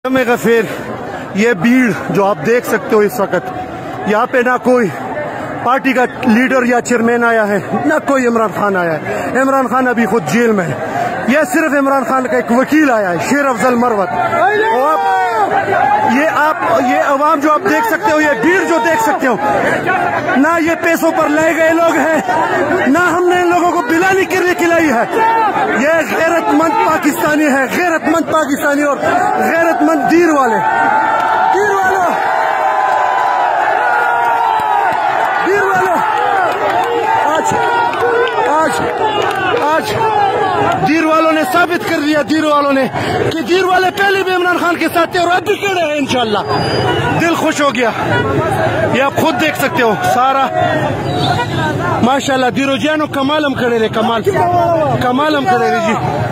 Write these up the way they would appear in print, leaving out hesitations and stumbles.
में गफीर ये भीड़ जो आप देख सकते हो इस वक्त, यहाँ पे ना कोई पार्टी का लीडर या चेयरमैन आया है, ना कोई इमरान खान आया है। इमरान खान अभी खुद जेल में है। यह सिर्फ इमरान खान का एक वकील आया है, शेर अफजल मरवत। और ये अवाम जो आप देख सकते हो, ये भीड़ जो देख सकते हो, ना ये पैसों पर ले गए लोग हैं, ना हमने इन लोगों को बिलानी करने खिलाई है। ये गैरतमंद पाकिस्तानी है, गैरतमंद पाकिस्तानी और गैरतमंद दीर वाले आज दीर वालों ने साबित कर दिया, दीर वालों ने कि दीर वाले पहले भी इमरान खान के साथ थे और अब भी खड़े हैं। इंशाल्लाह दिल खुश हो गया। ये आप खुद देख सकते हो सारा माशाल्लाह दीरो जानो कमालम खड़े रहे, कमालम खड़े रहे जी।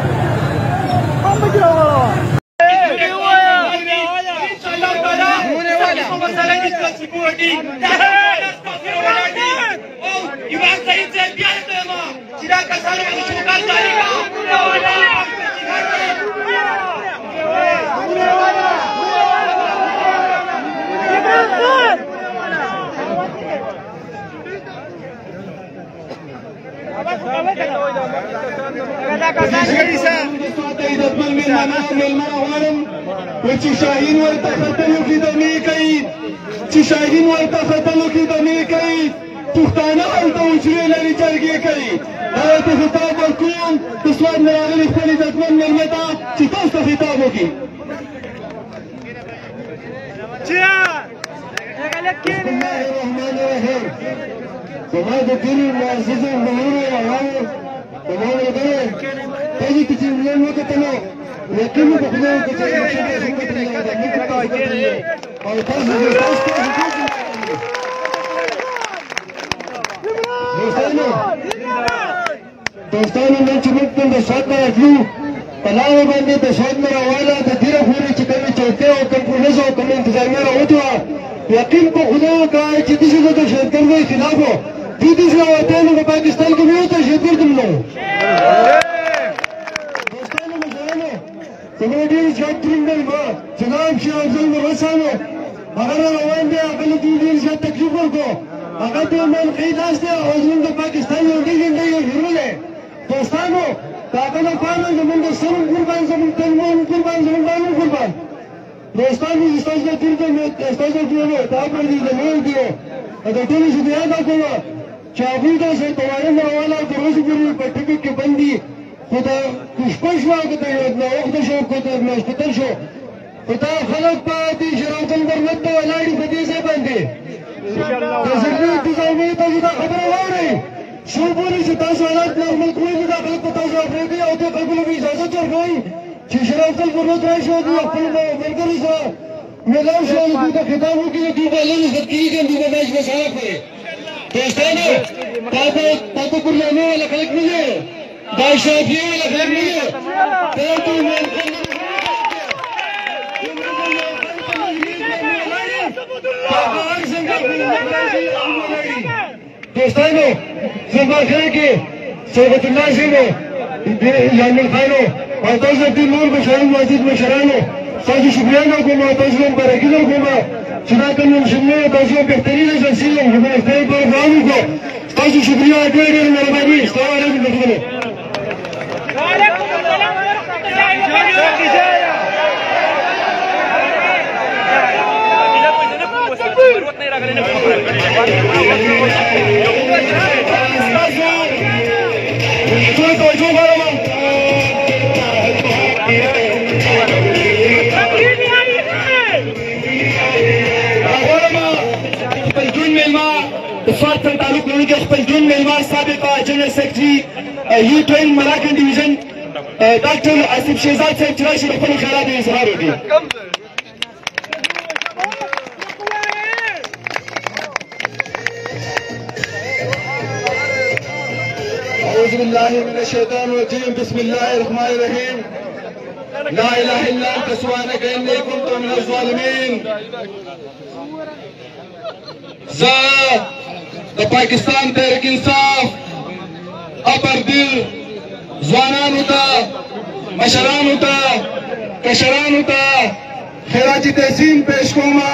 شاهین ورته ختلو کې دمې کوي، چې شاهین ورته ختلو کې دمې کوي، پښتانه هلته اوجرې لري جرګې کوي. دا ته خطاب ورکوم د سواد نه راغلي خپل عزتمن مېلمه ته چې تاسو ته خطاب وکړي. بسم الله الرحمن الرحیم. زما د دین معززو ملګرو روانو زما ملګرو تاسو چې ملن وکتلو یقین په خدای کې چې دوستانو نن چې موږ د سواد نه راځو په لاره باندې د سواد نه راواله د دیره پورې چې کومې چوکۍ او کوم پولیس او کوم انتظامیه راوتې وه، یقین په خدای وکړه چې داسې د دهشتګردۍ خلاف وو. دوی داسې راوتلی نو په پاکستان کې به یو دهشتګرد هم نه و. دوستانو مشرانو زما ډېر زیات دروند مېلمه جناب شیخ افضل مروت صاحب هغه را روان دی، هغه له دوی ډېر زیات تکلیف ورکړو. هغه ته ایمان ښه لاس دی او زموږ د پاکستان یو ډېر ژوندی یو هیرو دی. دوستانو د هغه لپاره زموږ د سر هم قربان، زموږ کلمه هم قربان، زموږ ځان هم قربان. دوستانو ستاسو د تېر ستاسو د ټولو دا پر دې د مول دی د ټولو شکریه ادا کوم چې هغوی ته سرتوارم راواله تر اوسه پورې په ټکټ کې بند دي. خو د شپه شوه که د ناوخته شو که د ماسپښین شو، خو دا خلک په دې شرافت مروت ته ولاړ دي په دې ځای باندې. د زلمي انتظامیې تاسو دا خبره واورئ څو پورې چې تاسو حالات نارمل کړئ نو دا خلک به تاسو افریدي او دې خلکو له به اجازت ورکوئ چې شرافت مروت راشي او دوی خپلو ملګرو سره میلاو شي او دوی ته خطاب وکړي چې دوی به الله عزت کېږي که دوی به دا مسله کړي. دوستانو تا ته قرباني والا خلک نه دي، دا شافعي والا خلک نه دي، دا ټول دوستانو زما خیر کې صحبت الله صاحب یامل خانو او تاسو دې نور مشران معزز مشرانو تاسو شکریه کوم او تاسو هم برکت کوم چې دا کوم شمه تاسو بهترین ځای له هغه په باندې کو تاسو شکریه ډېر ډېر مهرباني. السلام علیکم ورحمۃ स्वाद पर तालुक होने के खपलजून मेलवार साबिक general secretary U-10 Malakand division doctor Asif Shahzad साहब चराशी अपने ख्यालात में इजहार होगी. औज़ु बिल्लाहि मिनश शैतानिर रजीम. बिस्मिल्लाहिर रहमानिर रहीम. ला इलाहा इल्ला अंता सुब्हानका इन्नी कुन्तु मिनज़ ज़ालिमीन. د پاکستان تحریک انصاف اپر دل ځوانانو ته، مشرانو ته، کشرانو ته، खैराची तहसीन पेश कोमा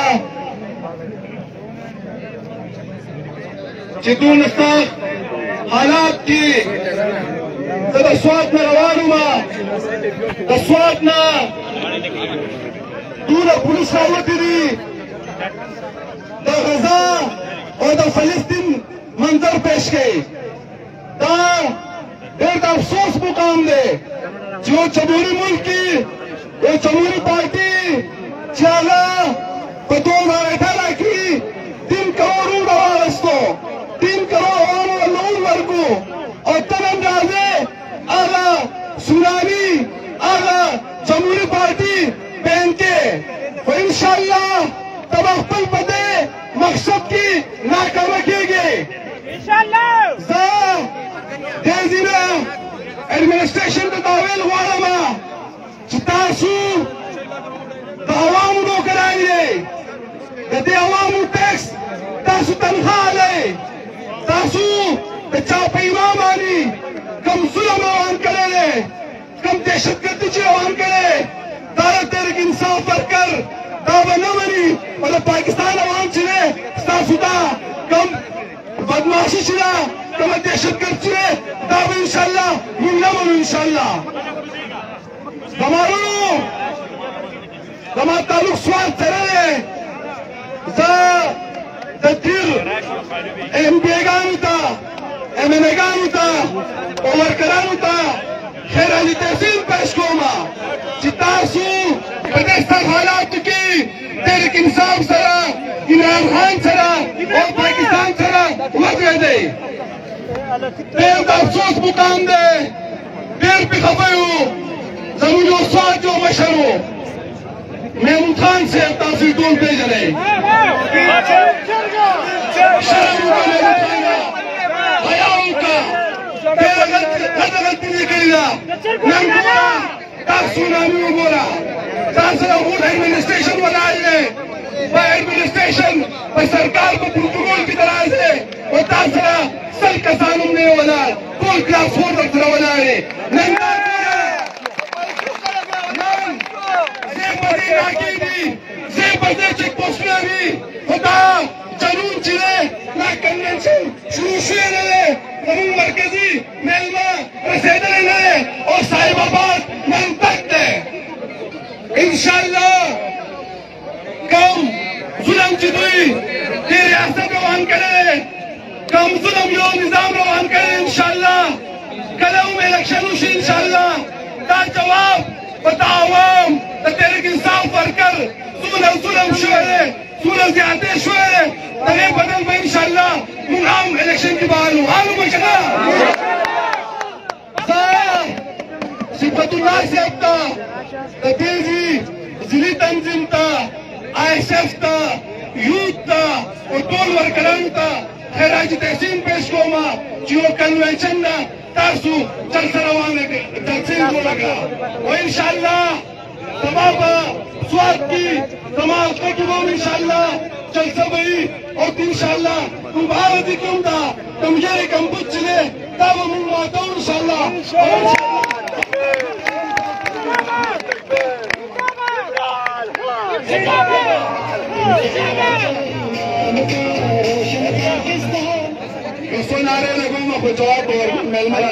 चितून हालात की दस्वात न रवानुमा दस्वात न दूर पुलिस रावती द गजा और द फलस्तीन मंजर पेश गई एक अफसोस मुकाम दे जो जमहूरी मुल्क की वो जमहूरी पार्टी चाला 2018 की 3 करोड़ आवाज़ 3 करोड़ लोग वर्गो और तब अंदाजे आगा सुनामी आगा जमहूरी पार्टी पहन के वो इंशाल्लाह तब अख्तल पदे मकसद की नाकाम किएगे एडमिनिस्ट्रेशन का दावेल हुआ तासू अवाम कराएंगे यदि अवाम टैक्स तासू तनख्वाह ले तासू चाप इमाम आनी कम जुल्म अवाम करे कम दहशतगर्दी से अवाम करे तारा तहरीक इंसाफ वर्कर दावा न बनी मतलब पाकिस्तान अवाम चिरे तासुदा कम बदमाशी चिरा कम दहशतगर्द चिरे दावा इंशाल्लाह मुन्नमन इंशाल्लाह गमा तालुक स्वाद चरले एमपीएगानुता एमएनएगानुता ओवरकरानुता खैराली तहसील पेश कोमा चितासू प्रदेश हालात की तहरीक इंसाफ सरा इमरान खान सरा और पाकिस्तान सरा वजह दे देर अफसोस मुकाम दे देर भी खफे हो जरूर जो स्वाद जो मशर हो महमूद खान से तासीर टोल भेज रहे गलती नहीं करेगा सुनामी बोला एडमिनिस्ट्रेशन बना एडमिनिस्ट्रेशन सरकार को प्रोटोकॉल की तरह से और तासरा सल का कानून नहीं बना कोई क्लास 4 तक बना रहे चेक पोस्ट होता जरूर चिरे ना कन्वेंशन शुरू से मरकजी मेलमा रसेदे और साहिबाबाद मन तक इंशाल्लाह कम जुल्म चिदुई की रियासत रवान करे कम जुल्म यो निजाम रवान करे इंशाल्लाह कलम इलेक्शन उसी इंशाल्लाह का जवाब बताओ तहरीक इंसाफ वर्कर जुल्म शुरे सूरज ज्यादा शुरे तगे बदल में इंशाल्लाह मुनाम इलेक्शन की बार हालू मशना सिफतुल्लाह से अपना तेजी जिली तंजीम था ISF था यूथ था और टोल वर्करान था खैराची तहसीन पेश कोमा जियो कन्वेंशन ना तासू चल सरवाने के तहसीन को लगा वो इंशाल्लाह तमाम स्वाद की तमाम को इंशाल्लाह चल सबई और इंशाल्लाह तुम भारत ही क्यों था तुम ये कम कुछ चले तब हम माता इंशाल्लाह नारे लगूंगा कुछ और मेलमला